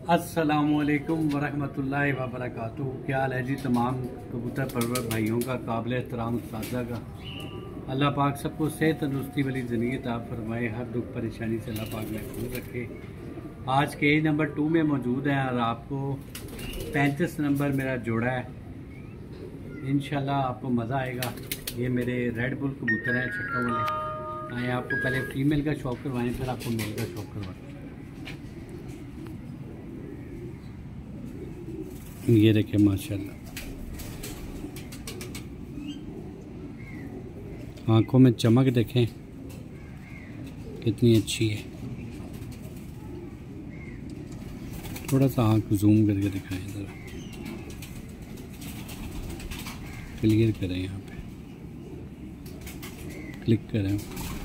अस्सलामुअलैकुम वरहमतुल्लाहि वबरकातुहू। क्या हाल है जी तमाम कबूतर परवर भाइयों का, काबिल एहतराम उस्तादा का। अल्लाह पाक सबको सेहत तंदुरुस्ती वाली ज़िंदगी अता फरमाए, हर दुख परेशानी से अल्लाह पाक महफूज रखे। आज केज नंबर 2 में मौजूद हैं और आपको 35 नंबर मेरा जोड़ा है। इंशाल्लाह आपको मज़ा आएगा। ये मेरे रेड बुल कबूतर हैं छक्का वाले। आए आपको पहले फीमेल का शौक करवाएं, फिर आपको मेल का शौक करवाएं। ये देखें माशाल्लाह, आंखों में चमक देखें कितनी अच्छी है। थोड़ा सा आंख जूम करके दिखाएं, ज़रा क्लियर करें, यहाँ पे क्लिक करें।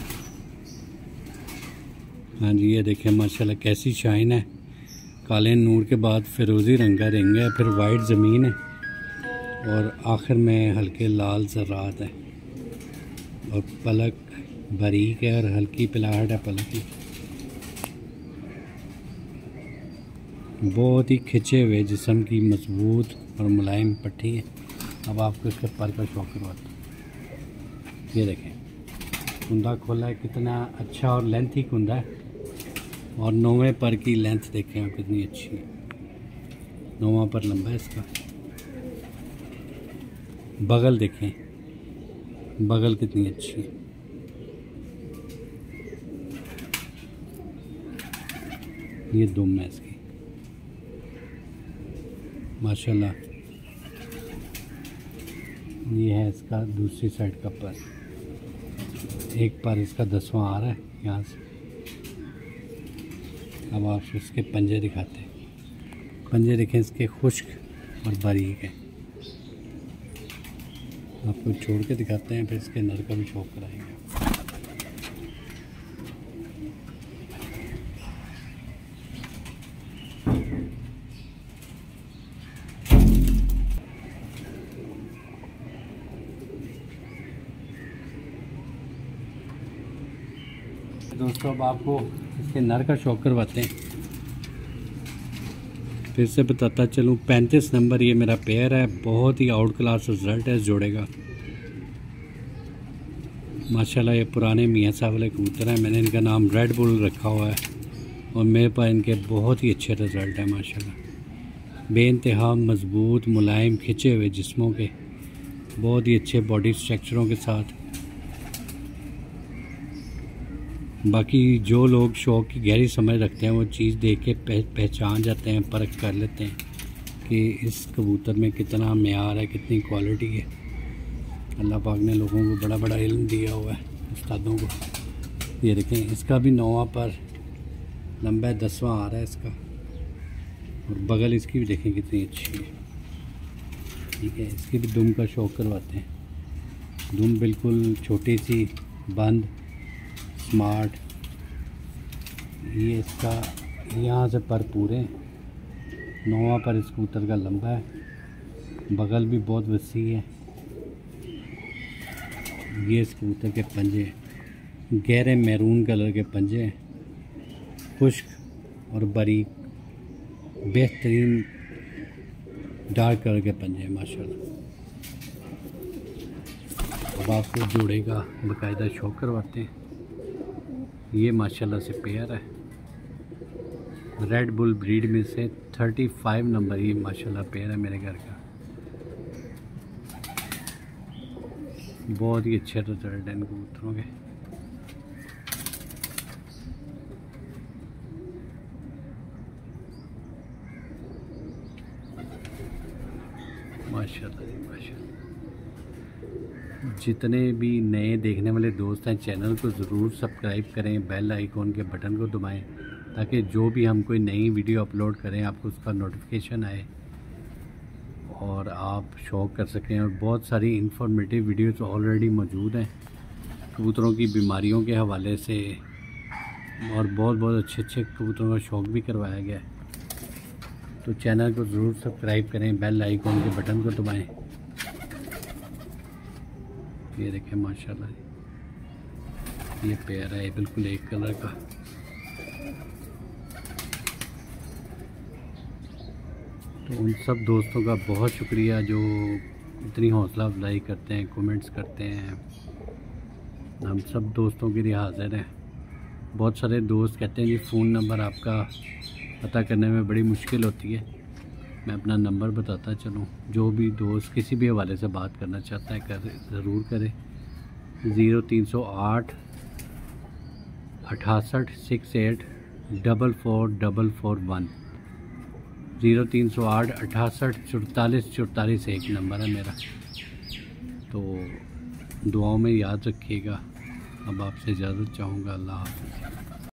हाँ जी, ये देखें माशाल्लाह कैसी शाइन है। काले नूर के बाद फिरोज़ी रंग का रिंग है, फिर वाइट ज़मीन है और आखिर में हल्के लाल ज़र्रात है और पलक बारीक है और हल्की पिलाहट है पलक की। बहुत ही खिंचे हुए जिस्म की मजबूत और मुलायम पट्टी है। अब आपको इसके पर का शौक करवाता हूँ। ये देखें कुंदा खोला है, कितना अच्छा और लेंथ ही कुंदा है। और 9वें पर की लेंथ देखें आप कितनी अच्छी है। 9वां पर लंबा है इसका। बगल देखें, बगल कितनी अच्छी है। ये दुम है इसकी माशाल्लाह। ये है इसका दूसरी साइड का पर। एक पर इसका 10वां आ रहा है यहाँ से। अब आप इसके पंजे दिखाते हैं। पंजे देखें इसके खुश्क और बारीक हैं। आपको छोड़ के दिखाते हैं, फिर इसके नर का भी शौक कराएंगे। दोस्तों अब आपको इसके नर का शौक करवाते हैं। फिर से बताता चलूँ, 35 नंबर ये मेरा पेयर है। बहुत ही आउट क्लास रिज़ल्ट है इस जोड़े का माशाल्लाह। ये पुराने मियाँ साहब वाले कबूतर हैं। मैंने इनका नाम रेड बुल रखा हुआ है और मेरे पास इनके बहुत ही अच्छे रिज़ल्ट हैं माशाल्लाह। बेइंतहा मज़बूत मुलायम खिंचे हुए जिस्मों के, बहुत ही अच्छे बॉडी स्ट्रक्चरों के साथ। बाकी जो लोग शौक़ की गहरी समझ रखते हैं वो चीज़ देख के पहचान जाते हैं, परख कर लेते हैं कि इस कबूतर में कितना मेयार है, कितनी क्वालिटी है। अल्लाह पाक ने लोगों को बड़ा बड़ा इल्म दिया हुआ है, उस्तादों को। ये देखें इसका भी 9वां पर लंबा है, 10वां आ रहा है इसका। और बगल इसकी भी देखें कितनी अच्छी है। ठीक है, इसकी भी दुम का शौक करवाते हैं। दुम बिल्कुल छोटी सी बंद स्मार्ट। ये इसका यहाँ से पर पूरे 9वां पर इस कबूतर का लंबा है। बगल भी बहुत वसी है। ये इस कबूतर के पंजे गहरे मैरून कलर के पंजे हैं, खुश्क और बारीक बेहतरीन डार्क कलर के पंजे हैं माशाल्लाह। अब आपको जोड़े का बाकायदा शौक करवाते हैं। ये माशाल्लाह से पेयर है। रेड बुल ब्रीड में से 35 नंबर ये माशाल्लाह पेयर है मेरे घर का। बहुत ही अच्छे रिजल्ट हैं इन कबूतरों के। माशाल्लाह जी माशाल्लाह। जितने भी नए देखने वाले दोस्त हैं चैनल को ज़रूर सब्सक्राइब करें, बेल आइकॉन के बटन को दबाएं ताकि जो भी हम कोई नई वीडियो अपलोड करें आपको उसका नोटिफिकेशन आए और आप शौक कर सकें। और बहुत सारी इंफॉर्मेटिव वीडियोस ऑलरेडी मौजूद हैं कबूतरों की बीमारियों के हवाले से, और बहुत अच्छे अच्छे कबूतरों का शौक भी करवाया गया है। तो चैनल को ज़रूर सब्सक्राइब करें, बेल आइकॉन के बटन को दबाएं। ये देखें माशाल्लाह ये पेयर है बिल्कुल एक कलर का। तो उन सब दोस्तों का बहुत शुक्रिया जो इतनी हौसला अफजाई करते हैं, कमेंट्स करते हैं। हम सब दोस्तों के लिए हाजिर हैं। बहुत सारे दोस्त कहते हैं जी फ़ोन नंबर आपका पता करने में बड़ी मुश्किल होती है। मैं अपना नंबर बताता चलूँ, जो भी दोस्त किसी भी हवाले से बात करना चाहता है ज़रूर करे। 0308 68 68 44441 0308 68 44 44 एक नंबर है मेरा। तो दुआओं में याद रखिएगा। अब आपसे इजाज़त चाहूँगा। अल्लाह हाफ़िज़।